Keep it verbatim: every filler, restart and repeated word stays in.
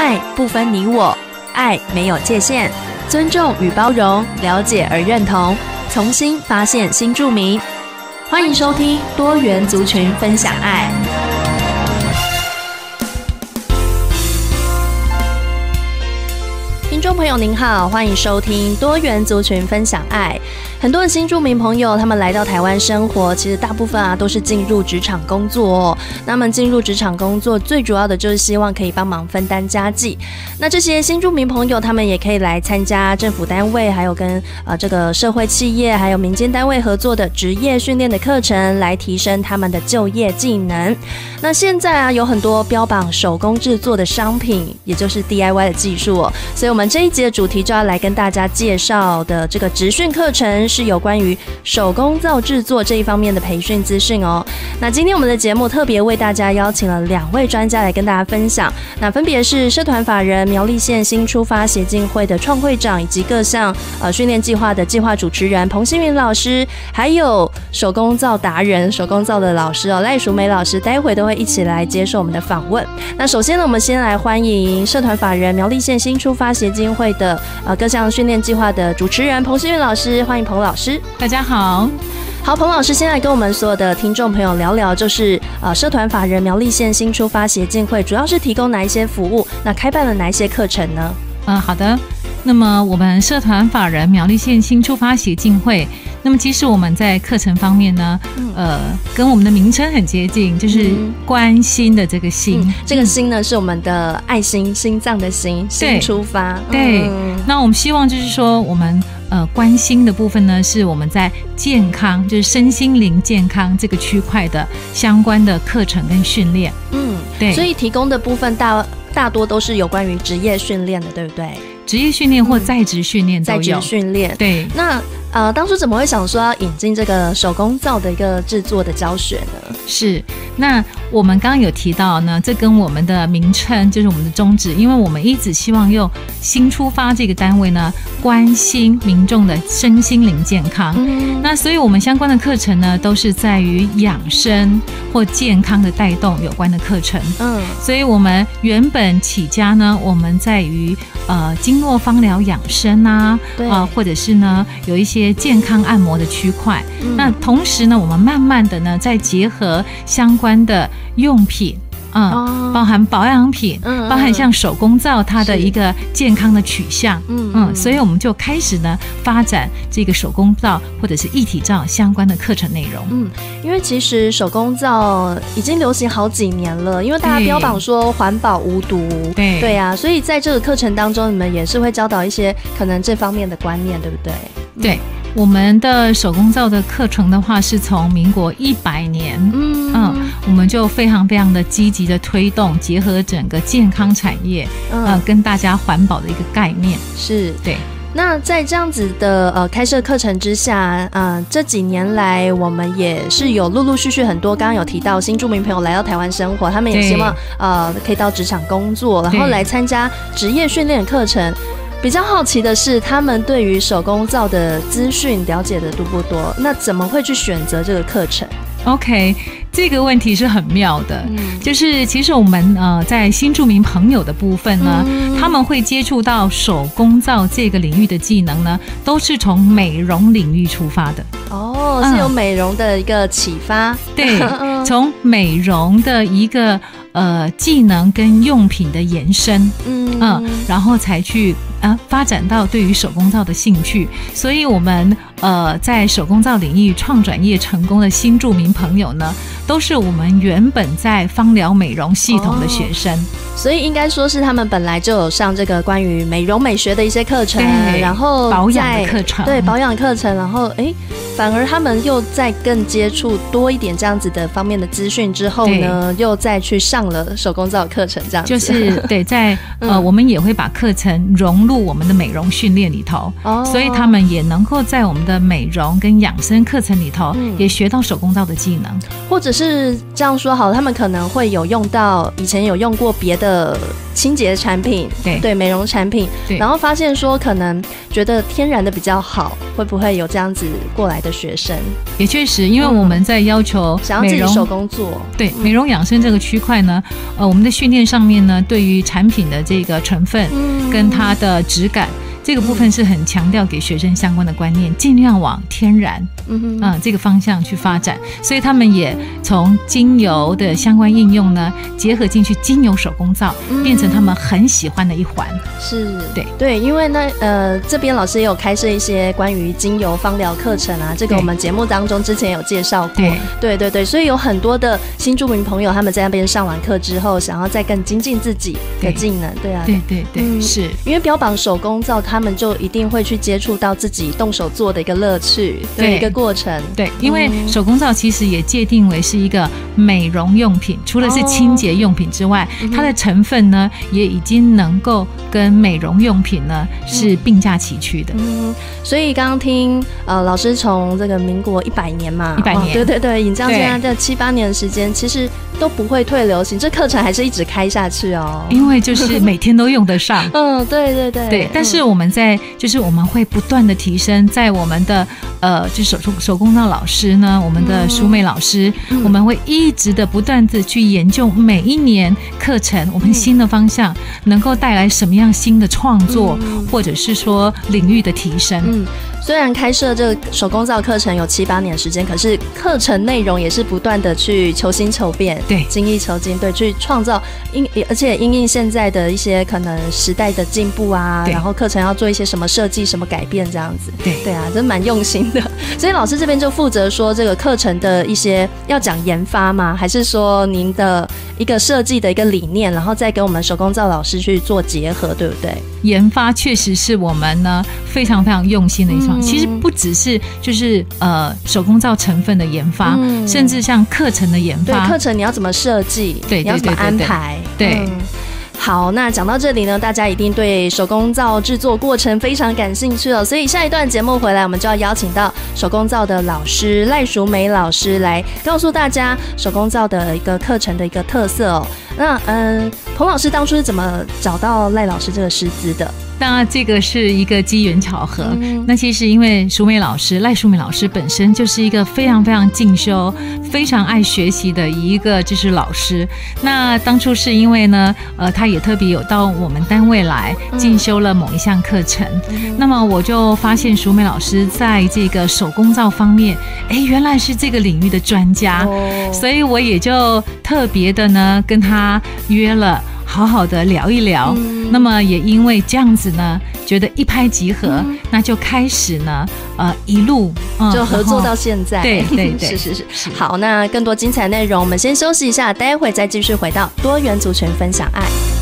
爱不分你我，爱没有界限，尊重与包容，了解而认同，重新发现新住民。欢迎收听多元族群分享爱。听众朋友您好，欢迎收听多元族群分享爱。很多的新住民朋友他们来到台湾生活，其实大部分啊都是进入职场工作哦。那么进入职场工作最主要的就是希望可以帮忙分担家计。那这些新住民朋友他们也可以来参加政府单位还有跟呃这个社会企业还有民间单位合作的职业训练的课程，来提升他们的就业技能。那现在啊有很多标榜手工制作的商品，也就是 D I Y 的技术哦。所以我们这一集的主题就要来跟大家介绍的这个职训课程，是有关于手工皂制作这一方面的培训资讯哦。那今天我们的节目特别为大家邀请了两位专家来跟大家分享，那分别是社团法人苗栗县新出发协进会的创会长，以及各项呃训练计划的计划主持人彭新云老师，还有手工皂达人、手工皂的老师哦赖淑梅老师，待会都会一起来接受我们的访问。那首先呢，我们先来欢迎社团法人苗栗县新出发协进会的呃各项训练计划的主持人彭新云老师，欢迎彭老师。 大家好。 好，彭老师现在跟我们所有的听众朋友聊聊，就是呃社团法人苗栗县新出发协进会主要是提供哪一些服务，那开办了哪一些课程呢？ 呃，好的。那么我们社团法人苗栗县新出发协进会，那么其实我们在课程方面呢，呃，跟我们的名称很接近，就是关心的这个心。嗯、 这个心呢，是我们的爱心，心脏的心，新出发。 对。嗯、那我们希望就是说，我们呃关心的部分呢，是我们在健康，就是身心灵健康这个区块的相关的课程跟训练。嗯，对。所以提供的部分大大多都是有关于职业训练的，对不对？ 职业训练或在职训练都有。 在职训练， 对。 那呃，当初怎么会想说要引进这个手工皂的一个制作的教学呢？ 是，那我们刚刚有提到呢，这跟我们的名称就是我们的宗旨，因为我们一直希望用新出发这个单位呢，关心民众的身心灵健康。嗯、那所以我们相关的课程呢，都是在于养生或健康的带动有关的课程。嗯，所以我们原本起家呢，我们在于呃经络芳疗养生啊，啊、呃、或者是呢有一些健康按摩的区块。嗯、那同时呢，我们慢慢的呢，再结合相关的用品。嗯，哦、包含保养品，嗯、包含像手工皂它的一个健康的取向。嗯嗯，所以我们就开始呢发展这个手工皂或者是一体皂相关的课程内容。 嗯，因为其实手工皂已经流行好几年了，因为大家标榜说环保无毒。对对啊，所以在这个课程当中，你们也是会教导一些可能这方面的观念，对不对？ 对。嗯，我们的手工皂的课程的话，是从民国一百年，嗯嗯，我们就非常非常的积极的推动，结合整个健康产业，嗯、呃，跟大家环保的一个概念。 是， 对。 那在这样子的呃开设课程之下，呃，这几年来我们也是有陆陆续续很多，刚刚有提到新住民朋友来到台湾生活，他们也希望呃可以到职场工作，然后来参加职业训练的课程。比较好奇的是，他们对于手工皂的资讯了解的多不多？那怎么会去选择这个课程 ？OK， 这个问题是很妙的，嗯、就是其实我们呃在新住民朋友的部分呢，嗯、他们会接触到手工皂这个领域的技能呢，都是从美容领域出发的。 哦，是有美容的一个启发。嗯、 对，从美容的一个呃技能跟用品的延伸，嗯嗯，然后才去啊发展到对于手工皂的兴趣。所以我们呃在手工皂领域创转业成功的新住民朋友呢，都是我们原本在芳疗美容系统的学生。哦， 所以应该说是他们本来就有上这个关于美容美学的一些课程，然后保养的课程， 对保养课程，然后哎，反而他们又再更接触多一点这样子的方面的资讯之后呢，又再去上了手工皂课程，这样子就是对，在呃、嗯、我们也会把课程融入我们的美容训练里头，哦，所以他们也能够在我们的美容跟养生课程里头，嗯、也学到手工皂的技能， 或者是这样说好了，他们可能会有用到以前有用过别的清洁产品，对对，美容产品，然后发现说可能觉得天然的比较好，会不会有这样子过来的学生？ 也确实，因为我们在要求美容、嗯、 想要自己手工做， 对美容养生这个区块呢，呃，我们的训练上面呢，对于产品的这个成分跟它的质感。嗯这个部分是很强调给学生相关的观念，尽量往天然嗯、呃、这个方向去发展，所以他们也从精油的相关应用呢，结合进去精油手工皂，变成他们很喜欢的一环。 是， 对对，因为呢，呃，这边老师也有开设一些关于精油芳疗课程啊，这个我们节目当中之前有介绍过。对对对对，所以有很多的新住民朋友，他们在那边上完课之后，想要再更精进自己的技能。对啊， 对对对，嗯、是因为标榜手工皂，他们就一定会去接触到自己动手做的一个乐趣，对一个过程。 对，因为手工皂其实也界定为是一个美容用品，除了是清洁用品之外，哦、它的成分呢也已经能够跟美容用品呢是并驾齐驱的。 嗯，所以刚刚听呃老师从这个民国一百年嘛， 一百年， 哦，对对对，你这样现在这七八年的时间，其实都不会退流行，这课程还是一直开下去哦。 因为就是每天都用得上。 嗯，对对对对，但是我们在就是我们会不断的提升，在我们的呃，就手手工皂老师呢，我们的淑美老师，嗯、我们会一直的不断的去研究每一年课程，我们新的方向能够带来什么样新的创作，嗯、或者是说领域的提升。 嗯，虽然开设这个手工皂课程有七八年时间，可是课程内容也是不断的去求新求变， 对， 精益求精，对，去创造因，而且因应现在的一些可能时代的进步啊，然后课程要做一些什么设计、什么改变这样子， 对对啊，真蛮用心的。所以老师这边就负责说这个课程的一些要讲研发吗？还是说您的一个设计的一个理念，然后再跟我们手工皂老师去做结合，对不对？ 研发确实是我们呢非常非常用心的一环，嗯、其实不只是就是呃手工皂成分的研发，嗯、甚至像课程的研发， 对课程你要怎么设计， 对， 你要怎么安排， 对。对对嗯好，那讲到这里呢，大家一定对手工皂制作过程非常感兴趣了，所以下一段节目回来，我们就要邀请到手工皂的老师赖淑美老师来告诉大家手工皂的一个课程的一个特色哦。那嗯，彭老师当初是怎么找到赖老师这个师资的？ 那这个是一个机缘巧合。嗯、那其实因为淑美老师赖淑美老师本身就是一个非常非常进修、非常爱学习的一个就是老师。那当初是因为呢，呃，他也特别有到我们单位来进修了某一项课程。嗯、那么我就发现淑美老师在这个手工皂方面，哎，原来是这个领域的专家，哦、所以我也就特别的呢跟他约了。好好的聊一聊，嗯、那么也因为这样子呢，觉得一拍即合，嗯、那就开始呢，呃，一路、 嗯、就合作到现在。 对对对， 是是是是。好，那更多精彩内容，我们先休息一下，待会再继续回到多元族群分享爱。